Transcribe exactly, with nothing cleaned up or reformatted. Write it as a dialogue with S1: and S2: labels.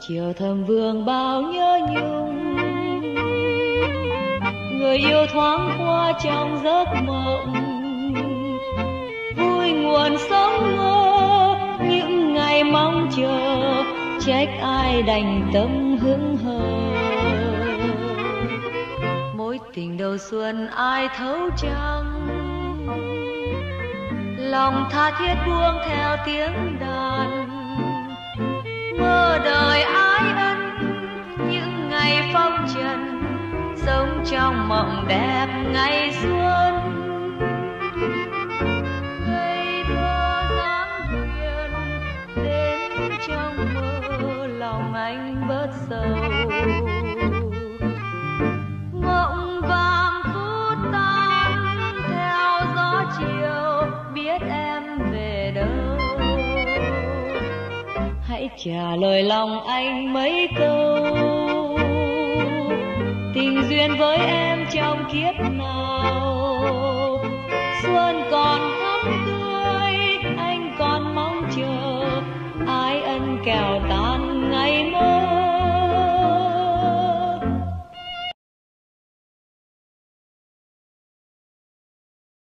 S1: chiều thầm vương bao nhớ nhung, người yêu thoáng qua trong giấc mộng, vui nguồn sống mơ những ngày mong chờ, trách ai đành tâm hững hờ. Mối tình đầu xuân ai thấu chăng, lòng tha thiết buông theo tiếng đàn, mơ đời ái ân những ngày phong trần, sống trong mộng đẹp ngày xuân. Ngây thơ dáng huyền đến trong mơ, lòng anh bớt sầu. Mộng vàng phút tan theo gió chiều, biết em về đâu. Hãy trả lời lòng anh mấy câu, tình duyên với em trong kiếp nào. Xuân còn thắm tươi